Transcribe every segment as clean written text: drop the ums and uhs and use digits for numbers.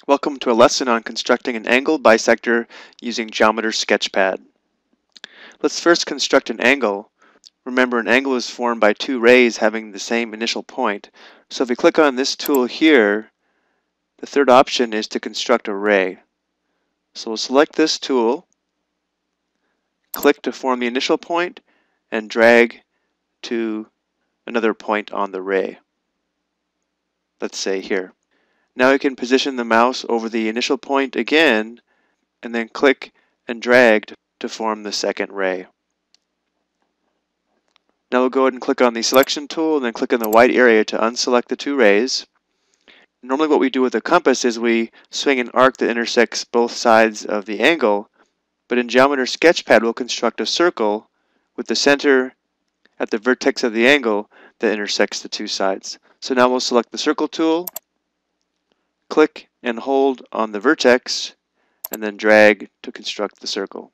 Welcome to a lesson on constructing an angle bisector using Geometer Sketchpad. Let's first construct an angle. Remember, an angle is formed by two rays having the same initial point. So if we click on this tool here, the third option is to construct a ray. So we'll select this tool, click to form the initial point, and drag to another point on the ray. Let's say here. Now we can position the mouse over the initial point again, and then click and drag to form the second ray. Now we'll go ahead and click on the selection tool and then click on the white area to unselect the two rays. Normally what we do with a compass is we swing an arc that intersects both sides of the angle, but in Geometer Sketchpad we'll construct a circle with the center at the vertex of the angle that intersects the two sides. So now we'll select the circle tool, click and hold on the vertex, and then drag to construct the circle.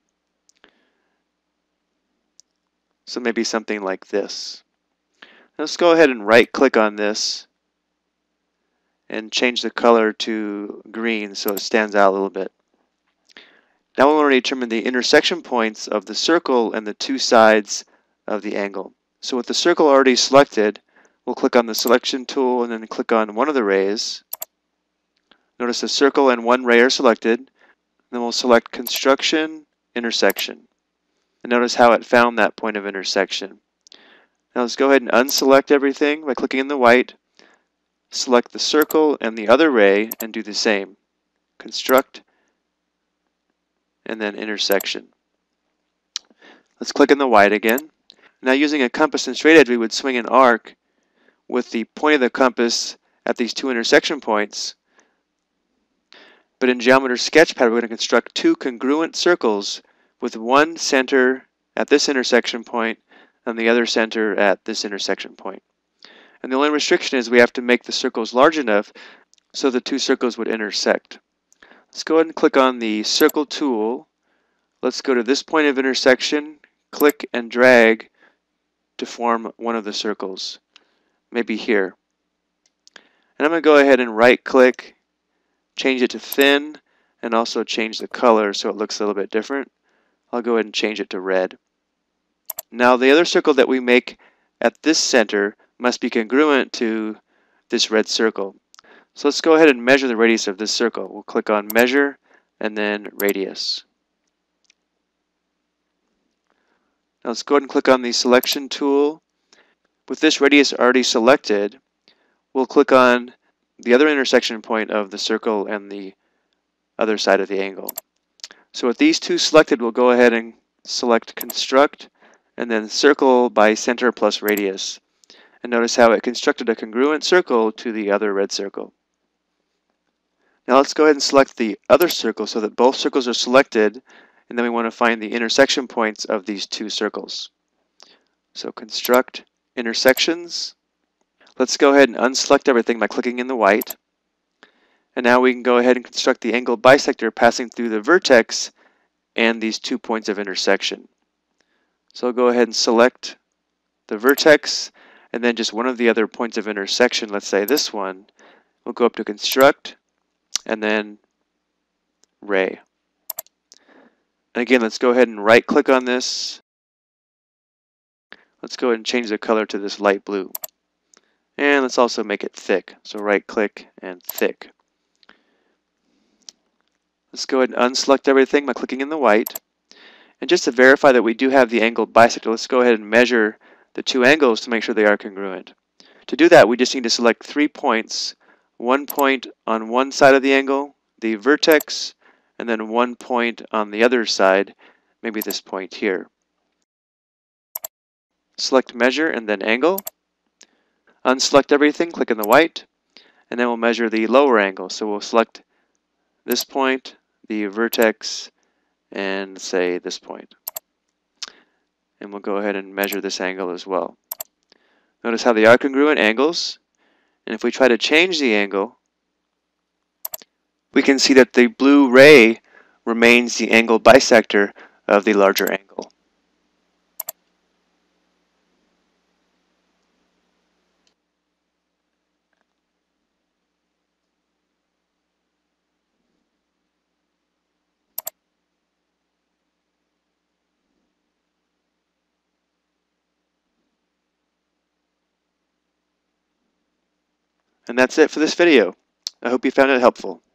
So maybe something like this. Let's go ahead and right click on this and change the color to green so it stands out a little bit. Now we want to determine the intersection points of the circle and the two sides of the angle. So with the circle already selected, we'll click on the selection tool and then click on one of the rays. Notice the circle and one ray are selected. Then we'll select construction, intersection. And notice how it found that point of intersection. Now let's go ahead and unselect everything by clicking in the white. Select the circle and the other ray and do the same. Construct and then intersection. Let's click in the white again. Now using a compass and straight edge we would swing an arc with the point of the compass at these two intersection points. But in Geometer Sketchpad we're going to construct two congruent circles with one center at this intersection point and the other center at this intersection point. And the only restriction is we have to make the circles large enough so the two circles would intersect. Let's go ahead and click on the circle tool. Let's go to this point of intersection, click and drag to form one of the circles, maybe here. And I'm going to go ahead and right click, change it to thin, and also change the color so it looks a little bit different. I'll go ahead and change it to red. Now the other circle that we make at this center must be congruent to this red circle. So let's go ahead and measure the radius of this circle. We'll click on measure and then radius. Now let's go ahead and click on the selection tool. With this radius already selected, we'll click on the other intersection point of the circle and the other side of the angle. So with these two selected, we'll go ahead and select construct and then circle by center plus radius. And notice how it constructed a congruent circle to the other red circle. Now let's go ahead and select the other circle so that both circles are selected, and then we want to find the intersection points of these two circles. So construct intersections. Let's go ahead and unselect everything by clicking in the white. And now we can go ahead and construct the angle bisector passing through the vertex and these 2 points of intersection. So I'll go ahead and select the vertex and then just one of the other points of intersection, let's say this one. We'll go up to construct and then ray. And again, let's go ahead and right click on this. Let's go ahead and change the color to this light blue. And let's also make it thick. So right click and thick. Let's go ahead and unselect everything by clicking in the white. And just to verify that we do have the angle bisector, let's go ahead and measure the two angles to make sure they are congruent. To do that, we just need to select 3 points. 1 point on one side of the angle, the vertex, and then 1 point on the other side, maybe this point here. Select measure and then angle. Unselect everything, click in the white, and then we'll measure the lower angle. So we'll select this point, the vertex, and say this point. And we'll go ahead and measure this angle as well. Notice how they are congruent angles, and if we try to change the angle, we can see that the blue ray remains the angle bisector of the larger angle. And that's it for this video. I hope you found it helpful.